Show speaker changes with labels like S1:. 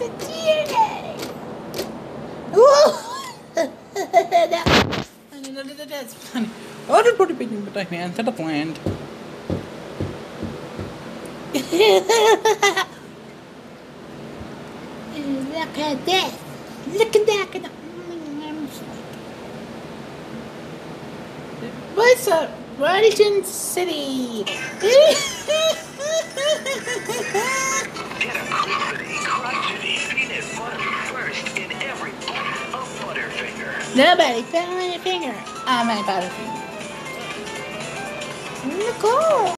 S1: a DNA. Whoa! That's funny. I'll just put it in the hand instead of land. Look at this. Look at that. What's up, Radiation City?
S2: Get a crispity, crunchity peanut butter first in every bite of Butterfinger.
S1: Nobody found my finger on my Butterfinger. Cool.